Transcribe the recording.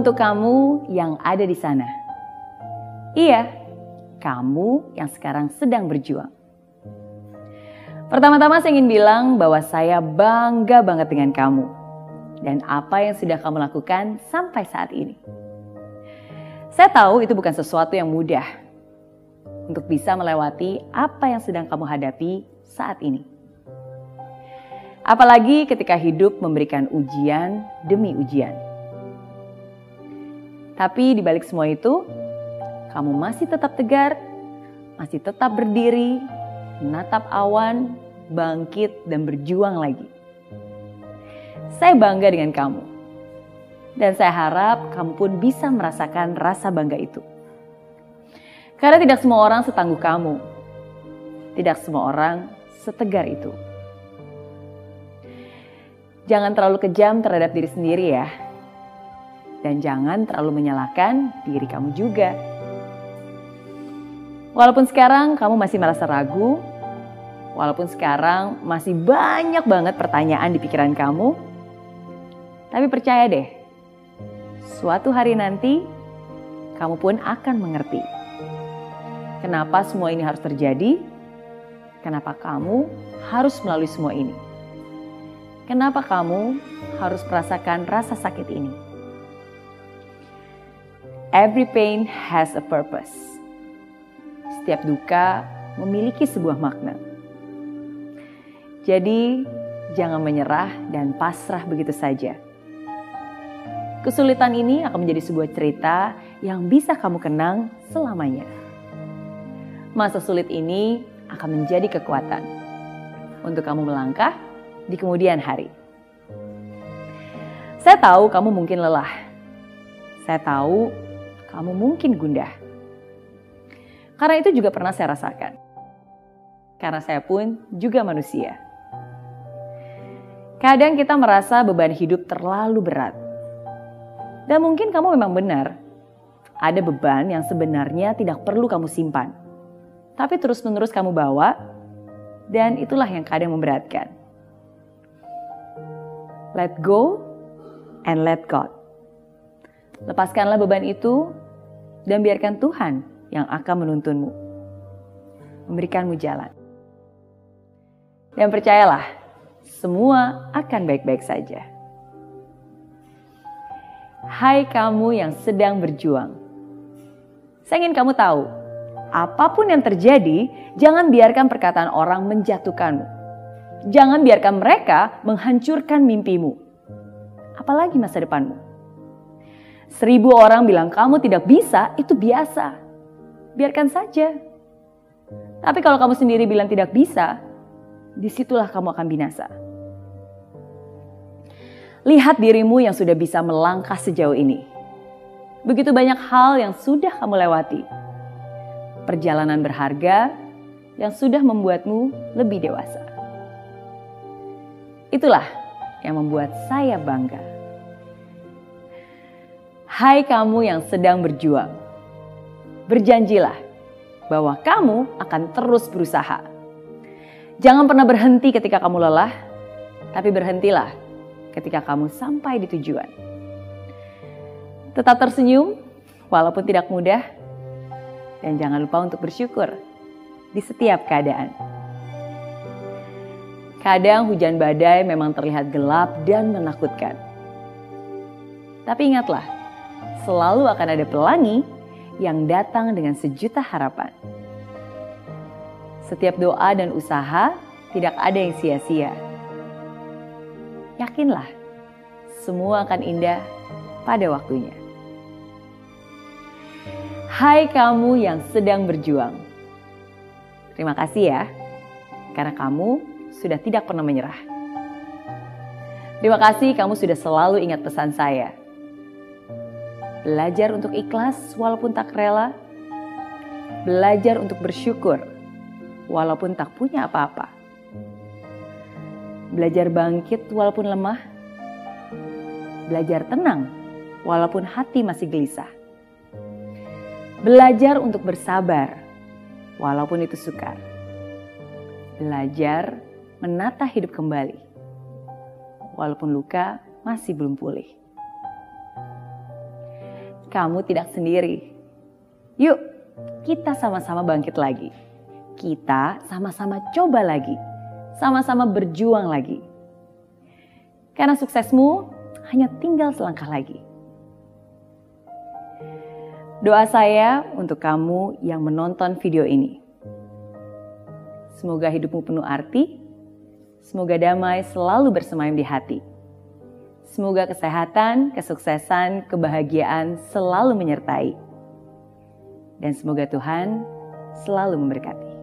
Untuk kamu yang ada di sana. Iya, kamu yang sekarang sedang berjuang. Pertama-tama saya ingin bilang bahwa saya bangga banget dengan kamu dan apa yang sudah kamu lakukan sampai saat ini. Saya tahu itu bukan sesuatu yang mudah untuk bisa melewati apa yang sedang kamu hadapi saat ini. Apalagi ketika hidup memberikan ujian demi ujian. Tapi di balik semua itu, kamu masih tetap tegar, masih tetap berdiri, menatap awan, bangkit dan berjuang lagi. Saya bangga dengan kamu. Dan saya harap kamu pun bisa merasakan rasa bangga itu. Karena tidak semua orang setangguh kamu. Tidak semua orang setegar itu. Jangan terlalu kejam terhadap diri sendiri ya. Dan jangan terlalu menyalahkan diri kamu juga. Walaupun sekarang kamu masih merasa ragu, walaupun sekarang masih banyak banget pertanyaan di pikiran kamu, tapi percaya deh, suatu hari nanti kamu pun akan mengerti. Kenapa semua ini harus terjadi? Kenapa kamu harus melalui semua ini? Kenapa kamu harus merasakan rasa sakit ini? Every pain has a purpose. Setiap duka memiliki sebuah makna. Jadi, jangan menyerah dan pasrah begitu saja. Kesulitan ini akan menjadi sebuah cerita yang bisa kamu kenang selamanya. Masa sulit ini akan menjadi kekuatan untuk kamu melangkah di kemudian hari. Saya tahu kamu mungkin lelah. Saya tahu kamu mungkin gundah. Karena itu juga pernah saya rasakan. Karena saya pun juga manusia. Kadang kita merasa beban hidup terlalu berat. Dan mungkin kamu memang benar. Ada beban yang sebenarnya tidak perlu kamu simpan. Tapi terus-menerus kamu bawa. Dan itulah yang kadang memberatkan. Let go and let God. Lepaskanlah beban itu dan biarkan Tuhan yang akan menuntunmu. Memberikanmu jalan. Dan percayalah, semua akan baik-baik saja. Hai kamu yang sedang berjuang. Saya ingin kamu tahu, apapun yang terjadi, jangan biarkan perkataan orang menjatuhkanmu. Jangan biarkan mereka menghancurkan mimpimu. Apalagi masa depanmu. 1000 orang bilang kamu tidak bisa, itu biasa. Biarkan saja. Tapi kalau kamu sendiri bilang tidak bisa, disitulah kamu akan binasa. Lihat dirimu yang sudah bisa melangkah sejauh ini. Begitu banyak hal yang sudah kamu lewati. Perjalanan berharga yang sudah membuatmu lebih dewasa. Itulah yang membuat saya bangga. Hai kamu yang sedang berjuang. Berjanjilah bahwa kamu akan terus berusaha. Jangan pernah berhenti ketika kamu lelah, tapi berhentilah ketika kamu sampai di tujuan. Tetap tersenyum walaupun tidak mudah, dan jangan lupa untuk bersyukur di setiap keadaan. Kadang hujan badai memang terlihat gelap dan menakutkan. Tapi ingatlah, selalu akan ada pelangi yang datang dengan sejuta harapan. Setiap doa dan usaha tidak ada yang sia-sia. Yakinlah, semua akan indah pada waktunya. Hai kamu yang sedang berjuang. Terima kasih ya, karena kamu sudah tidak pernah menyerah. Terima kasih kamu sudah selalu ingat pesan saya. Belajar untuk ikhlas walaupun tak rela. Belajar untuk bersyukur walaupun tak punya apa-apa. Belajar bangkit walaupun lemah. Belajar tenang walaupun hati masih gelisah. Belajar untuk bersabar walaupun itu sukar. Belajar menata hidup kembali walaupun luka masih belum pulih. kamu tidak sendiri. Yuk, kita sama-sama bangkit lagi. Kita sama-sama coba lagi. Sama-sama berjuang lagi. Karena suksesmu hanya tinggal selangkah lagi. Doa saya untuk kamu yang menonton video ini. Semoga hidupmu penuh arti. Semoga damai selalu bersemayam di hati. Semoga kesehatan, kesuksesan, kebahagiaan selalu menyertai. Dan semoga Tuhan selalu memberkati.